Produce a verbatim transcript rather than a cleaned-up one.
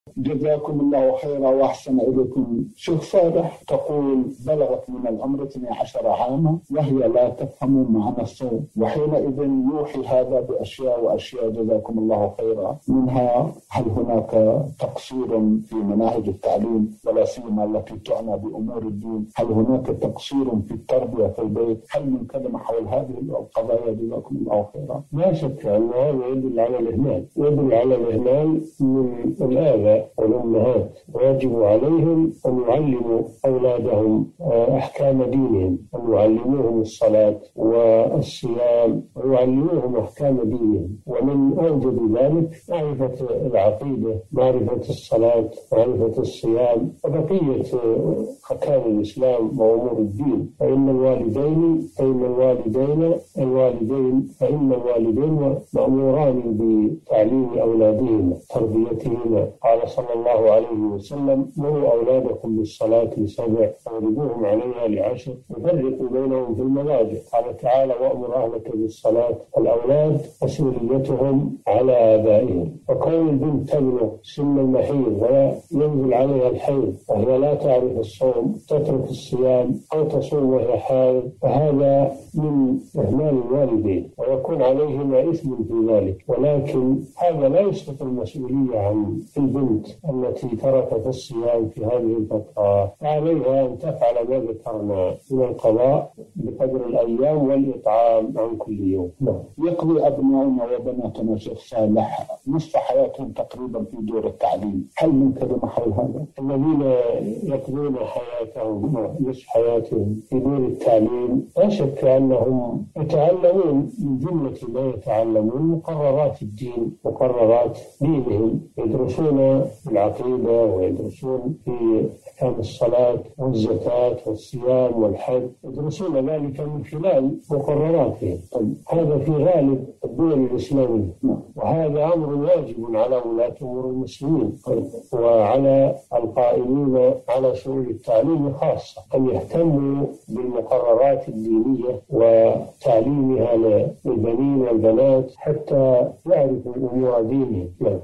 جزاكم الله خيرا وأحسن إليكم. شيخ صالح تقول بلغت من العمر اثني عشر عاما وهي لا تفهم معنى الصوم، وحينئذ يوحي هذا بأشياء وأشياء جزاكم الله خيرا، منها هل هناك تقصير في مناهج التعليم ولا سيما التي تعنى بأمور الدين؟ هل هناك تقصير في التربية في البيت؟ هل من كلمة حول هذه القضايا جزاكم الله خيرا؟ لا شك أن هذا يدل على الإهمال، يدل على الإهمال من الآباء والأمهات، ويجب عليهم أن يعلموا أولادهم أحكام دينهم، أن يعلموهم الصلاة والصيام ويعلموهم أحكام دينهم. ومن أوجب ذلك معرفة العقيدة، معرفة الصلاة، معرفة الصيام وبقية أحكام الإسلام وأمور الدين. فإن الوالدين فإن الوالدين الوالدين فإن الوالدين مأموران بتعليم أولادهما تربيتهما. قال صلى الله عليه وسلم: مروا أولادكم بالصلاة لسبع واضربوهم عليها لعشر وفرقوا بينهم في المضاجع. قال تعالى: وأمر أهلك بالصلاة. الأولاد مسؤوليتهم على آبائهم، وكون البنت تبلغ سن المحيض وينزل عليها الحيض وهي لا تعرف الصوم، تترك الصيام أو تصوم وهي حائض، فهذا من إهمال الوالدين ويكون عليهما إثم في ذلك. ولكن هذا لا يسقط المسؤولية عن البنت التي تركت الصيام في هذه الفترة، فعليها أن تفعل ما ذكرنا من القضاء بقدر الأيام والإطعام عن كل يوم. يقضي أبنائنا وبناتنا شيخ صالح نصف حياتهم تقريبا في دور التعليم، هل من كلمة حول هذا؟ الذين يقضون حياتهم نصف حياتهم في دور التعليم لا شك أنهم يتعلمون من جملة ما يتعلمون مقررات الدين، مقررات دينهم، يدرسون العقيدة ويدرسون في أحكام الصلاة والزكاة والصيام والحج، يدرسون ذلك من خلال مقرراتهم. هذا في غالب الدول الإسلامية، وهذا أمر واجب على ولاة أمور المسلمين وعلى القائمين على شؤون التعليم خاصة أن يهتموا بالمقررات الدينية وتعليمها للبنين والبنات حتى يعرفوا أمور دينهم.